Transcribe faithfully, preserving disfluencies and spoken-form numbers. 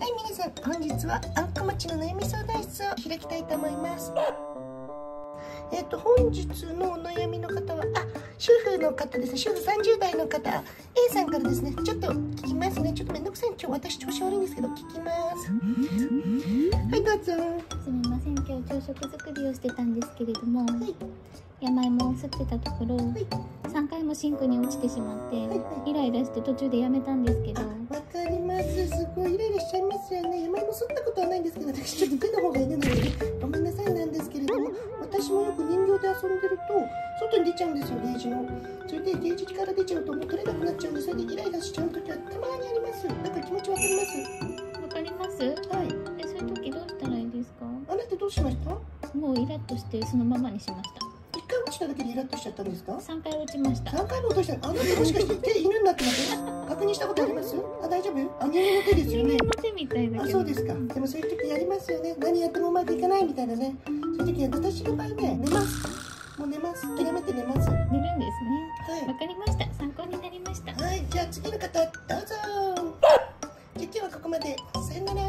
はい、皆さん、本日はあんこ餅の悩み相談室を開きたいと思います。えっと、本日のお悩みの方は、あ、主婦の方ですね。主婦さんじゅう代の方、A さんからですね。ちょっと聞きますね。ちょっとめんどくさい。今日私調子悪いんですけど、聞きます。はい、どうぞ。 すみません、今日朝食作りをしてたんですけれども、 はい、 山芋を吸ってたところ、はい、さんかいもシンクに落ちてしまって、はいはい、イライラして途中でやめたんですけど。 わかります。すごいイライラしちゃいますよね。山芋吸ったことはないんですけど、私ちょっと手の方が犬なので、ごめんなさいなんですけれども、私もよく人形で遊んでると、外に出ちゃうんですよ、ゲージの。それでゲージから出ちゃうともう取れなくなっちゃうんで、それでイライラしちゃうときはたまにあります。だから気持ちわかります。 わかります？はい。え、そういう時どうしたらいいですか？ あなたどうしました？ もうイラッとしてそのままにしました。 いっかい落ちただけでイラッとしちゃったんですか？ さんかい落ちました。 さんかいも落としたの？あなたもしかして手犬になってます？確認したことあります？あ、大丈夫？あ、人間の手ですよね。 人間の手みたいだけど。 あ、そうですか。でもそういう時やりますよね。何やってもうまくいかないみたいなね。そういう時は私の場合ね、寝ます。もう寝ます。諦めて寝ます。 寝るんですね。はい。わかりました。参考になりました。 はい、じゃあ次の方どうぞ。じゃあ今日はここまで。さよなら。